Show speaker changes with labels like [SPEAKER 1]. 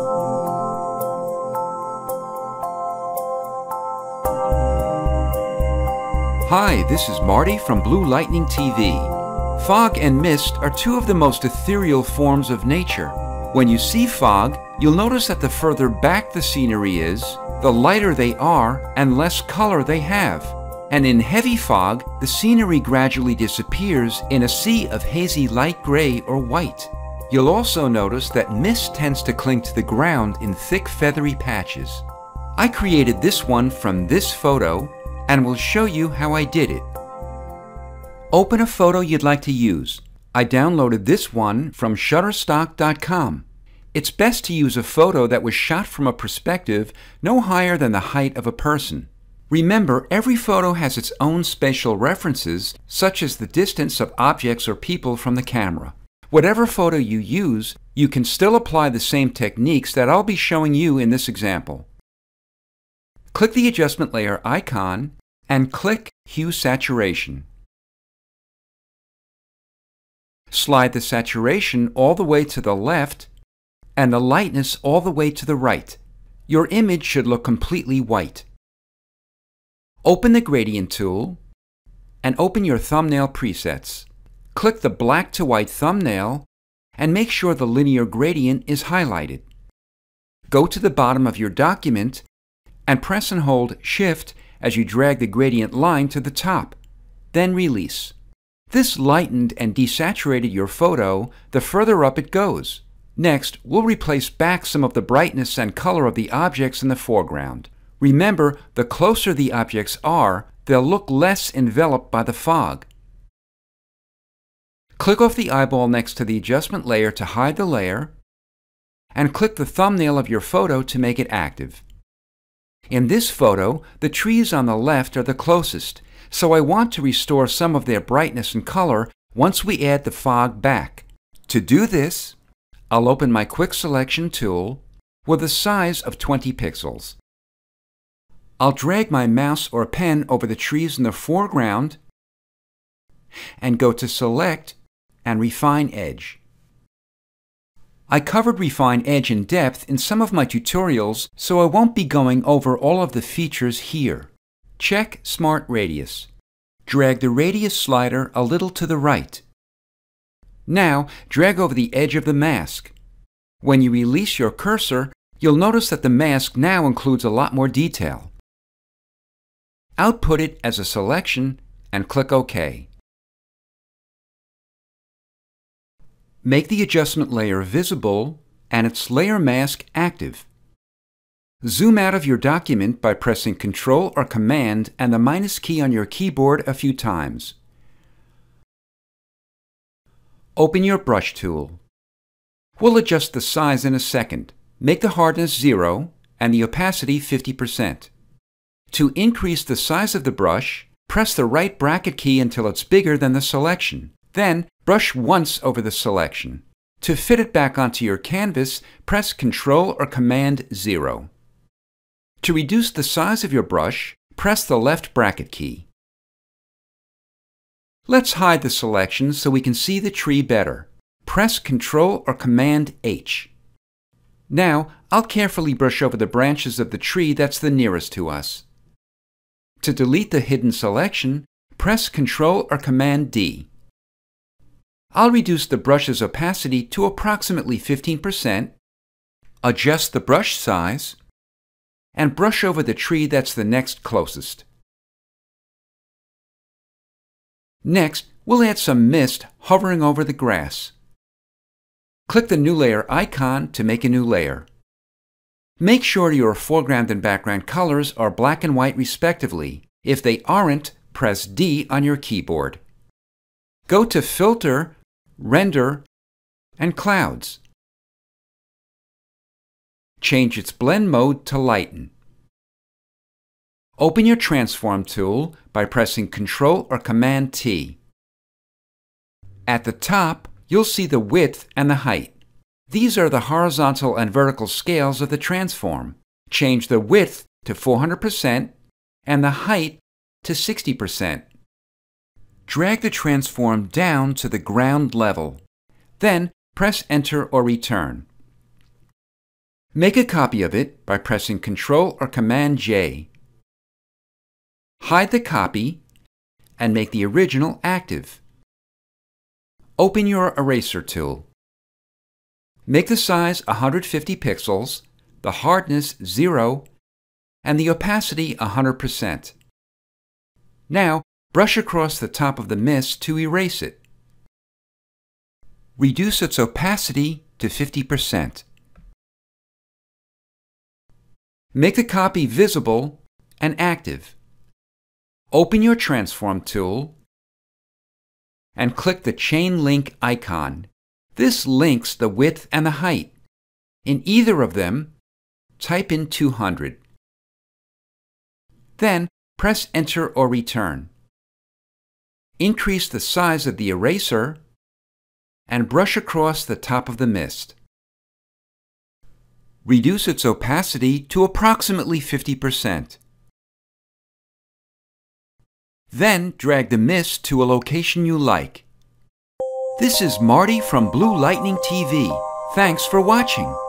[SPEAKER 1] Hi, this is Marty from Blue Lightning TV. Fog and mist are two of the most ethereal forms of nature. When you see fog, you'll notice that the further back the scenery is, the lighter they are and less color they have. And in heavy fog, the scenery gradually disappears in a sea of hazy light gray or white. You'll also notice that mist tends to cling to the ground in thick feathery patches. I created this one from this photo and will show you how I did it. Open a photo you'd like to use. I downloaded this one from Shutterstock.com. It's best to use a photo that was shot from a perspective no higher than the height of a person. Remember, every photo has its own spatial references, such as the distance of objects or people from the camera. Whatever photo you use, you can still apply the same techniques that I'll be showing you in this example. Click the adjustment layer icon and click Hue Saturation. Slide the saturation all the way to the left and the lightness all the way to the right. Your image should look completely white. Open the Gradient tool and open your thumbnail presets. Click the black to white thumbnail and make sure the linear gradient is highlighted. Go to the bottom of your document and press and hold Shift as you drag the gradient line to the top. Then release. This lightened and desaturated your photo the further up it goes. Next, we'll replace back some of the brightness and color of the objects in the foreground. Remember, the closer the objects are, they'll look less enveloped by the fog. Click off the eyeball next to the adjustment layer to hide the layer, and click the thumbnail of your photo to make it active. In this photo, the trees on the left are the closest, so I want to restore some of their brightness and color once we add the fog back. To do this, I'll open my Quick Selection tool with a size of 20 pixels. I'll drag my mouse or pen over the trees in the foreground and go to Select and Refine Edge. I covered Refine Edge in depth in some of my tutorials, so I won't be going over all of the features here. Check Smart Radius. Drag the radius slider a little to the right. Now, drag over the edge of the mask. When you release your cursor, you'll notice that the mask now includes a lot more detail. Output it as a selection and click OK. Make the adjustment layer visible and its layer mask active. Zoom out of your document by pressing Ctrl or Command and the minus key on your keyboard a few times. Open your Brush tool. We'll adjust the size in a second. Make the hardness 0 and the opacity 50%. To increase the size of the brush, press the right bracket key until it's bigger than the selection. Then, brush once over the selection. To fit it back onto your canvas, press Ctrl or Command 0. To reduce the size of your brush, press the left bracket key. Let's hide the selection so we can see the tree better. Press Ctrl or Command H. Now, I'll carefully brush over the branches of the tree that's the nearest to us. To delete the hidden selection, press Ctrl or Command D. I'll reduce the brush's opacity to approximately 15%, adjust the brush size, and brush over the tree that's the next closest. Next, we'll add some mist hovering over the grass. Click the New Layer icon to make a new layer. Make sure your foreground and background colors are black and white respectively. If they aren't, press D on your keyboard. Go to Filter, Render, and Clouds. Change its blend mode to Lighten. Open your Transform tool by pressing Ctrl or Command T. At the top, you'll see the width and the height. These are the horizontal and vertical scales of the transform. Change the width to 400% and the height to 60%. Drag the transform down to the ground level. Then press Enter or Return. Make a copy of it by pressing Ctrl or Command J. Hide the copy and make the original active. Open your eraser tool. Make the size 150 pixels, the hardness 0, and the opacity 100%. Now, brush across the top of the mist to erase it. Reduce its opacity to 50%. Make the copy visible and active. Open your Transform tool and click the Chain Link icon. This links the width and the height. In either of them, type in 200. Then, press Enter or Return. Increase the size of the eraser and brush across the top of the mist. Reduce its opacity to approximately 50%. Then drag the mist to a location you like. This is Marty from Blue Lightning TV. Thanks for watching.